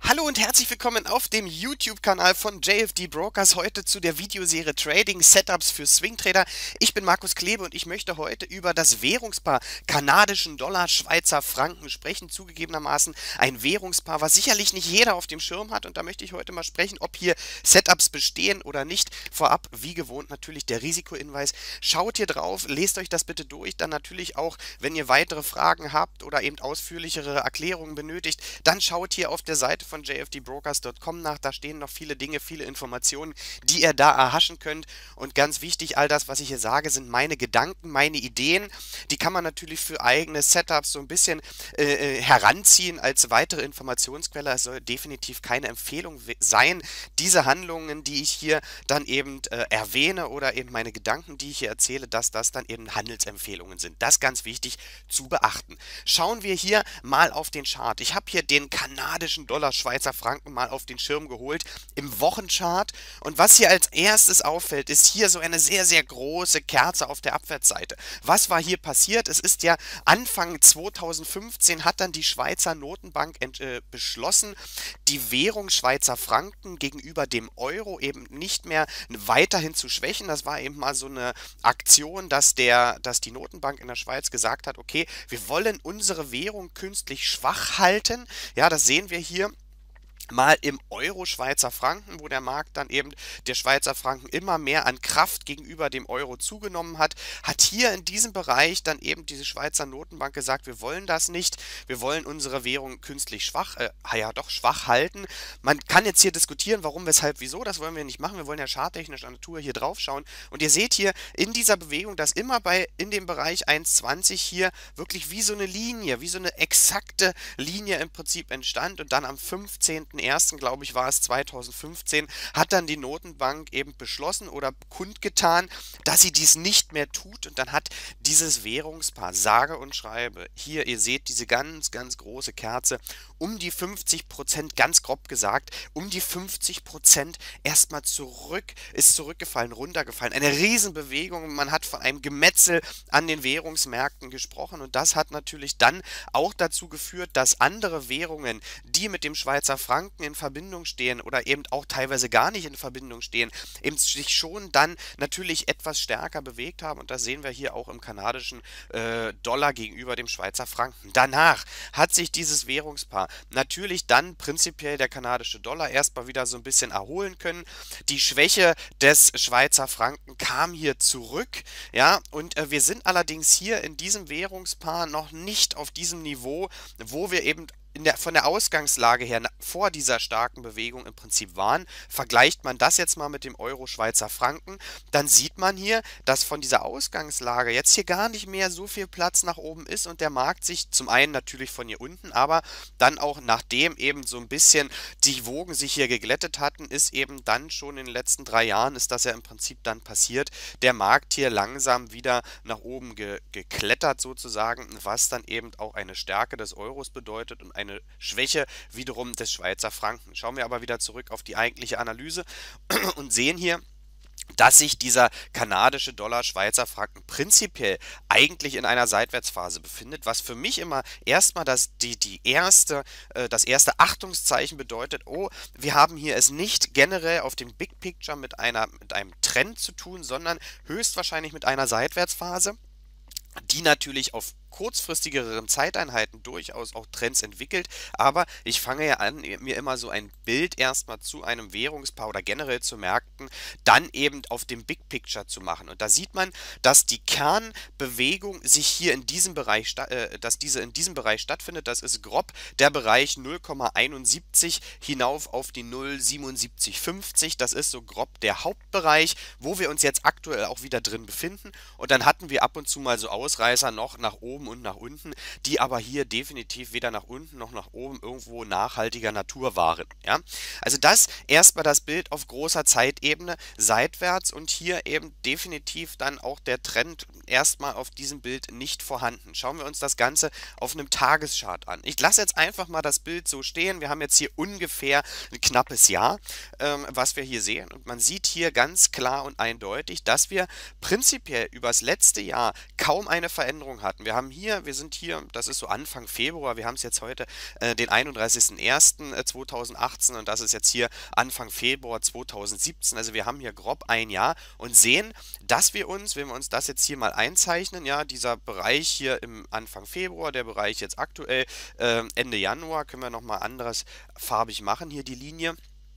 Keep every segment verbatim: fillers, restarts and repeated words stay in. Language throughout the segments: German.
Hallo und herzlich willkommen auf dem YouTube-Kanal von J F D Brokers, heute zu der Videoserie Trading Setups für Swing-Trader. Ich bin Markus Klebe und ich möchte heute über das Währungspaar kanadischen Dollar, Schweizer Franken sprechen, zugegebenermaßen ein Währungspaar, was sicherlich nicht jeder auf dem Schirm hat, und da möchte ich heute mal sprechen, ob hier Setups bestehen oder nicht. Vorab, wie gewohnt, natürlich der Risikohinweis. Schaut hier drauf, lest euch das bitte durch, dann natürlich auch, wenn ihr weitere Fragen habt oder eben ausführlichere Erklärungen benötigt, dann schaut hier auf der Seite von j f d brokers punkt com nach, da stehen noch viele Dinge, viele Informationen, die ihr da erhaschen könnt. Und ganz wichtig, all das, was ich hier sage, sind meine Gedanken, meine Ideen. Die kann man natürlich für eigene Setups so ein bisschen äh, heranziehen als weitere Informationsquelle. Es soll definitiv keine Empfehlung sein, diese Handlungen, die ich hier dann eben äh, erwähne, oder eben meine Gedanken, die ich hier erzähle, dass das dann eben Handelsempfehlungen sind. Das ist ganz wichtig zu beachten. Schauen wir hier mal auf den Chart. Ich habe hier den kanadischen Dollar, Schweizer Franken mal auf den Schirm geholt im Wochenchart, und was hier als erstes auffällt, ist hier so eine sehr, sehr große Kerze auf der Abwärtsseite. Was war hier passiert? Es ist ja Anfang zweitausendfünfzehn hat dann die Schweizer Notenbank äh, beschlossen, die Währung Schweizer Franken gegenüber dem Euro eben nicht mehr weiterhin zu schwächen. Das war eben mal so eine Aktion, dass der, dass die Notenbank in der Schweiz gesagt hat, okay, wir wollen unsere Währung künstlich schwach halten. Ja, das sehen wir hier mal im Euro-Schweizer Franken, wo der Markt dann eben, der Schweizer Franken, immer mehr an Kraft gegenüber dem Euro zugenommen hat, hat hier in diesem Bereich dann eben diese Schweizer Notenbank gesagt, wir wollen das nicht, wir wollen unsere Währung künstlich schwach, äh, ja doch schwach halten. Man kann jetzt hier diskutieren, warum, weshalb, wieso, das wollen wir nicht machen, wir wollen ja charttechnischer Natur hier drauf schauen, und ihr seht hier in dieser Bewegung, dass immer bei, in dem Bereich eins Komma zwanzig hier wirklich wie so eine Linie, wie so eine exakte Linie im Prinzip entstand, und dann am fünfzehnten ersten, glaube ich, war es zweitausendfünfzehn, hat dann die Notenbank eben beschlossen oder kundgetan, dass sie dies nicht mehr tut, und dann hat dieses Währungspaar, sage und schreibe, hier, ihr seht diese ganz, ganz große Kerze, um die fünfzig Prozent, ganz grob gesagt, um die fünfzig Prozent erstmal zurück, ist zurückgefallen, runtergefallen. Eine Riesenbewegung, man hat von einem Gemetzel an den Währungsmärkten gesprochen, und das hat natürlich dann auch dazu geführt, dass andere Währungen, die mit dem Schweizer Franken in Verbindung stehen oder eben auch teilweise gar nicht in Verbindung stehen, eben sich schon dann natürlich etwas stärker bewegt haben, und das sehen wir hier auch im kanadischen äh, Dollar gegenüber dem Schweizer Franken. Danach hat sich dieses Währungspaar natürlich dann prinzipiell, der kanadische Dollar, erstmal wieder so ein bisschen erholen können. Die Schwäche des Schweizer Franken kam hier zurück, ja, und äh, wir sind allerdings hier in diesem Währungspaar noch nicht auf diesem Niveau, wo wir eben in der, von der Ausgangslage her vor dieser starken Bewegung im Prinzip waren. Vergleicht man das jetzt mal mit dem Euro-Schweizer Franken, dann sieht man hier, dass von dieser Ausgangslage jetzt hier gar nicht mehr so viel Platz nach oben ist, und der Markt sich zum einen natürlich von hier unten, aber dann auch, nachdem eben so ein bisschen die Wogen sich hier geglättet hatten, ist eben dann schon in den letzten drei Jahren, ist das ja im Prinzip dann passiert, der Markt hier langsam wieder nach oben ge geklettert sozusagen, was dann eben auch eine Stärke des Euros bedeutet und eine Schwäche wiederum des Schweizer Franken. Schauen wir aber wieder zurück auf die eigentliche Analyse und sehen hier, dass sich dieser kanadische Dollar, Schweizer Franken prinzipiell eigentlich in einer Seitwärtsphase befindet, was für mich immer erstmal das, die, die erste, äh, das erste Achtungszeichen bedeutet, oh, wir haben hier es nicht generell auf dem Big Picture mit einer, mit einem Trend zu tun, sondern höchstwahrscheinlich mit einer Seitwärtsphase, die natürlich auf kurzfristigeren Zeiteinheiten durchaus auch Trends entwickelt, aber ich fange ja an, mir immer so ein Bild erstmal zu einem Währungspaar oder generell zu Märkten dann eben auf dem Big Picture zu machen, und da sieht man, dass die Kernbewegung sich hier in diesem Bereich, äh, dass diese in diesem Bereich stattfindet. Das ist grob der Bereich null Komma einundsiebzig hinauf auf die null Komma siebenundsiebzig fünfzig, das ist so grob der Hauptbereich, wo wir uns jetzt aktuell auch wieder drin befinden, und dann hatten wir ab und zu mal so Ausreißer noch nach oben und nach unten, die aber hier definitiv weder nach unten noch nach oben irgendwo nachhaltiger Natur waren. Ja? Also das erstmal das Bild auf großer Zeitebene seitwärts, und hier eben definitiv dann auch der Trend erstmal auf diesem Bild nicht vorhanden. Schauen wir uns das Ganze auf einem Tageschart an. Ich lasse jetzt einfach mal das Bild so stehen. Wir haben jetzt hier ungefähr ein knappes Jahr, ähm, was wir hier sehen, und man sieht hier ganz klar und eindeutig, dass wir prinzipiell übers letzte Jahr kaum eine Veränderung hatten. Wir haben hier, wir sind hier, das ist so Anfang Februar, wir haben es jetzt heute äh, den einunddreißigsten ersten zweitausendachtzehn und das ist jetzt hier Anfang Februar zweitausendsiebzehn, also wir haben hier grob ein Jahr und sehen, dass wir uns, wenn wir uns das jetzt hier mal einzeichnen, ja, dieser Bereich hier im Anfang Februar, der Bereich jetzt aktuell äh, Ende Januar, können wir nochmal anderes farbig machen, hier die Linie.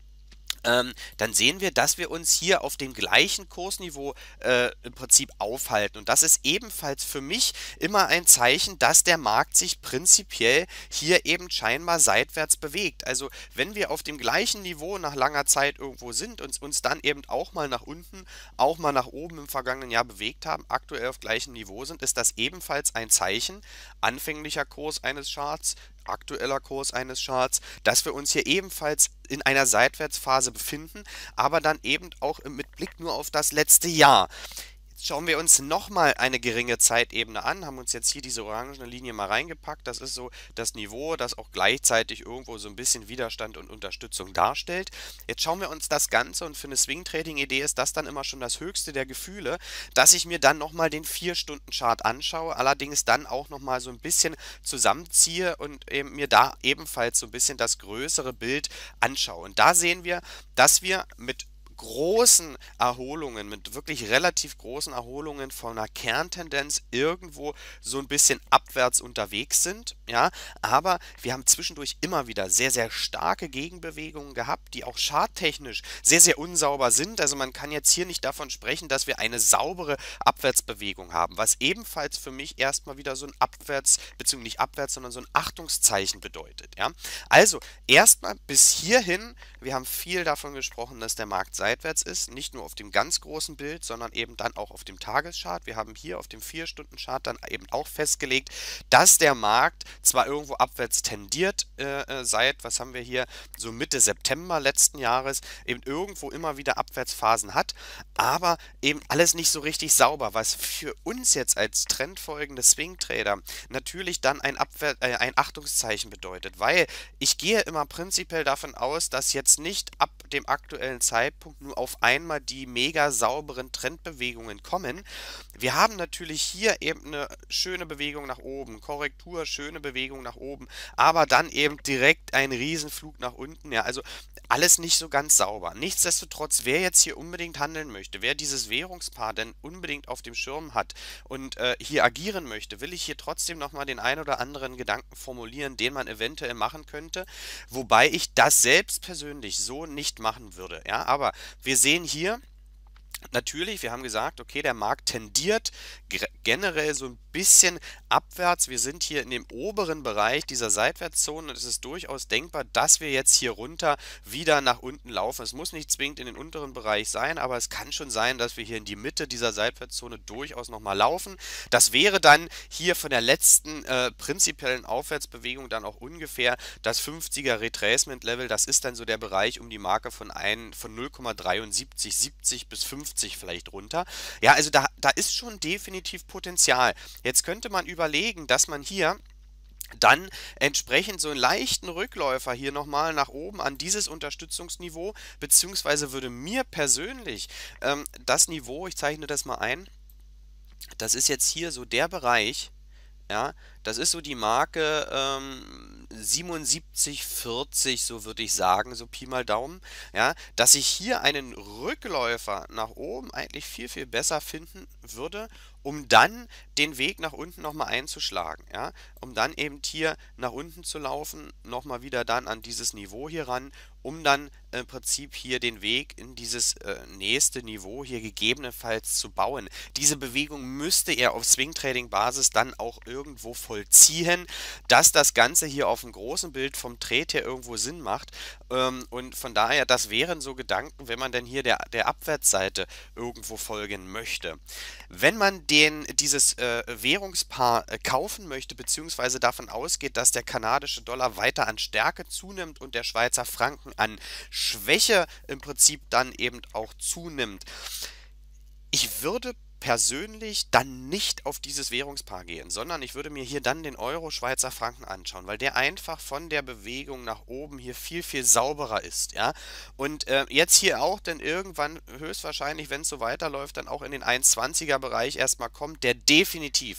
Ähm, dann sehen wir, dass wir uns hier auf dem gleichen Kursniveau äh, im Prinzip aufhalten. Und das ist ebenfalls für mich immer ein Zeichen, dass der Markt sich prinzipiell hier eben scheinbar seitwärts bewegt. Also wenn wir auf dem gleichen Niveau nach langer Zeit irgendwo sind und uns dann eben auch mal nach unten, auch mal nach oben im vergangenen Jahr bewegt haben, aktuell auf gleichem Niveau sind, ist das ebenfalls ein Zeichen, anfänglicher Kurs eines Charts, aktueller Kurs eines Charts, dass wir uns hier ebenfalls in einer Seitwärtsphase befinden, aber dann eben auch mit Blick nur auf das letzte Jahr. Jetzt schauen wir uns nochmal eine geringe Zeitebene an, haben uns jetzt hier diese orangene Linie mal reingepackt. Das ist so das Niveau, das auch gleichzeitig irgendwo so ein bisschen Widerstand und Unterstützung darstellt. Jetzt schauen wir uns das Ganze und für eine Swing-Trading-Idee ist das dann immer schon das höchste der Gefühle, dass ich mir dann nochmal den vier Stunden Chart anschaue, allerdings dann auch nochmal so ein bisschen zusammenziehe und eben mir da ebenfalls so ein bisschen das größere Bild anschaue. Und da sehen wir, dass wir mit großen Erholungen, mit wirklich relativ großen Erholungen von einer Kerntendenz irgendwo so ein bisschen abwärts unterwegs sind, ja, aber wir haben zwischendurch immer wieder sehr, sehr starke Gegenbewegungen gehabt, die auch charttechnisch sehr, sehr unsauber sind, also man kann jetzt hier nicht davon sprechen, dass wir eine saubere Abwärtsbewegung haben, was ebenfalls für mich erstmal wieder so ein Abwärts, beziehungsweise nicht Abwärts, sondern so ein Achtungszeichen bedeutet, ja. Also erstmal bis hierhin, wir haben viel davon gesprochen, dass der Markt seitwärts ist, nicht nur auf dem ganz großen Bild, sondern eben dann auch auf dem Tageschart. Wir haben hier auf dem vier Stunden Chart dann eben auch festgelegt, dass der Markt zwar irgendwo abwärts tendiert äh, seit, was haben wir hier, so Mitte September letzten Jahres, eben irgendwo immer wieder Abwärtsphasen hat, aber eben alles nicht so richtig sauber, was für uns jetzt als trendfolgende Swing-Trader natürlich dann ein, Abwehr, äh, ein Achtungszeichen bedeutet, weil ich gehe immer prinzipiell davon aus, dass jetzt nicht ab dem aktuellen Zeitpunkt nur auf einmal die mega sauberen Trendbewegungen kommen. Wir haben natürlich hier eben eine schöne Bewegung nach oben, Korrektur, schöne Bewegung nach oben, aber dann eben direkt ein Riesenflug nach unten. Ja, also alles nicht so ganz sauber. Nichtsdestotrotz, wer jetzt hier unbedingt handeln möchte, wer dieses Währungspaar denn unbedingt auf dem Schirm hat und äh, hier agieren möchte, will ich hier trotzdem nochmal den ein oder anderen Gedanken formulieren, den man eventuell machen könnte, wobei ich das selbst persönlich so nicht machen würde. Ja, aber wir sehen hier natürlich, wir haben gesagt, okay, der Markt tendiert generell so ein bisschen abwärts. Wir sind hier in dem oberen Bereich dieser Seitwärtszone und es ist durchaus denkbar, dass wir jetzt hier runter wieder nach unten laufen. Es muss nicht zwingend in den unteren Bereich sein, aber es kann schon sein, dass wir hier in die Mitte dieser Seitwärtszone durchaus nochmal laufen. Das wäre dann hier von der letzten äh, prinzipiellen Aufwärtsbewegung dann auch ungefähr das fünfziger Retracement Level. Das ist dann so der Bereich um die Marke von, ein, von null Komma dreiundsiebzig siebzig bis fünfzig vielleicht runter. Ja, also da, da ist schon definitiv Potenzial. Jetzt könnte man überlegen, dass man hier dann entsprechend so einen leichten Rückläufer hier nochmal nach oben an dieses Unterstützungsniveau, beziehungsweise würde mir persönlich ähm, das Niveau, ich zeichne das mal ein, das ist jetzt hier so der Bereich, ja, das ist so die Marke ähm, siebenundsiebzig vierzig, so würde ich sagen, so Pi mal Daumen, ja, dass ich hier einen Rückläufer nach oben eigentlich viel, viel besser finden würde, um dann den Weg nach unten nochmal einzuschlagen, ja, um dann eben hier nach unten zu laufen, nochmal wieder dann an dieses Niveau hier ran, um dann im Prinzip hier den Weg in dieses äh, nächste Niveau hier gegebenenfalls zu bauen. Diese Bewegung müsste er auf Swing-Trading-Basis dann auch irgendwo vollziehen, dass das Ganze hier auf dem großen Bild vom Trade her irgendwo Sinn macht. Ähm, und von daher, das wären so Gedanken, wenn man denn hier der, der Abwärtsseite irgendwo folgen möchte. Wenn man den, dieses äh, Währungspaar äh, kaufen möchte, beziehungsweise davon ausgeht, dass der kanadische Dollar weiter an Stärke zunimmt und der Schweizer Franken an Schwäche im Prinzip dann eben auch zunimmt, ich würde persönlich dann nicht auf dieses Währungspaar gehen, sondern ich würde mir hier dann den Euro-Schweizer Franken anschauen, weil der einfach von der Bewegung nach oben hier viel, viel sauberer ist, ja. Und äh, jetzt hier auch dann irgendwann höchstwahrscheinlich, wenn es so weiterläuft, dann auch in den eins zwanziger Bereich erstmal kommt, der definitiv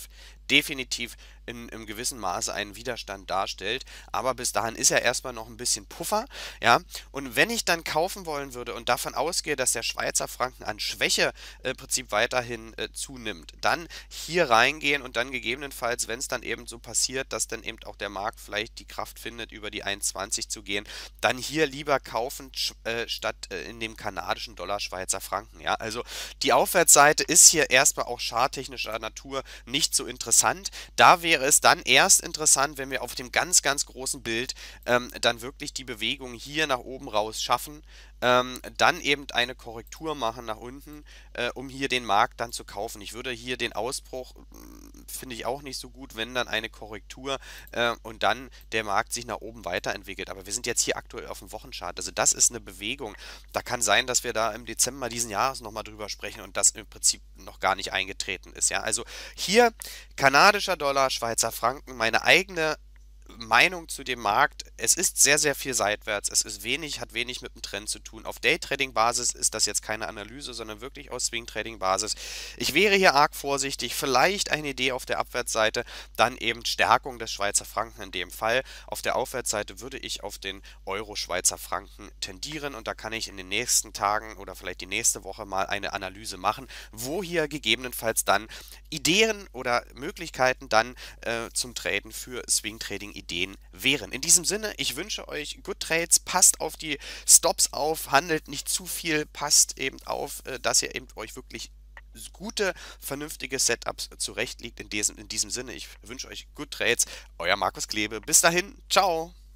definitiv in, im gewissen Maße einen Widerstand darstellt. Aber bis dahin ist ja erstmal noch ein bisschen Puffer. Ja, und wenn ich dann kaufen wollen würde und davon ausgehe, dass der Schweizer Franken an Schwäche äh, im Prinzip weiterhin äh, zunimmt, dann hier reingehen und dann gegebenenfalls, wenn es dann eben so passiert, dass dann eben auch der Markt vielleicht die Kraft findet, über die eins Komma zwanzig zu gehen, dann hier lieber kaufen sch- äh, statt äh, in dem kanadischen Dollar Schweizer Franken. Ja, also die Aufwärtsseite ist hier erstmal auch charttechnischer Natur nicht so interessant. Da wäre es dann erst interessant, wenn wir auf dem ganz, ganz großen Bild ähm, dann wirklich die Bewegung hier nach oben raus schaffen, ähm, dann eben eine Korrektur machen nach unten, äh, um hier den Markt dann zu kaufen. Ich würde hier den Ausbruch, mh, finde ich auch nicht so gut, wenn dann eine Korrektur äh, und dann der Markt sich nach oben weiterentwickelt. Aber wir sind jetzt hier aktuell auf dem Wochenchart. Also das ist eine Bewegung. Da kann sein, dass wir da im Dezember diesen Jahres nochmal drüber sprechen und das im Prinzip noch gar nicht eingetreten ist. Ja, also hier kanadischer Dollar, Schweizer Franken, meine eigene Meinung zu dem Markt. Es ist sehr, sehr viel seitwärts. Es ist wenig, hat wenig mit dem Trend zu tun. Auf Daytrading-Basis ist das jetzt keine Analyse, sondern wirklich aus Swing-Trading-Basis. Ich wäre hier arg vorsichtig. Vielleicht eine Idee auf der Abwärtsseite, dann eben Stärkung des Schweizer Franken in dem Fall. Auf der Aufwärtsseite würde ich auf den Euro-Schweizer Franken tendieren und da kann ich in den nächsten Tagen oder vielleicht die nächste Woche mal eine Analyse machen, wo hier gegebenenfalls dann Ideen oder Möglichkeiten dann äh, zum Traden für Swing-Trading-Ideen wären. In diesem Sinne, ich wünsche euch Good Trades, passt auf die Stops auf, handelt nicht zu viel, passt eben auf, äh, dass ihr eben euch wirklich gute, vernünftige Setups zurechtlegt. In diesem, in diesem Sinne, ich wünsche euch Good Trades, euer Markus Klebe. Bis dahin, ciao!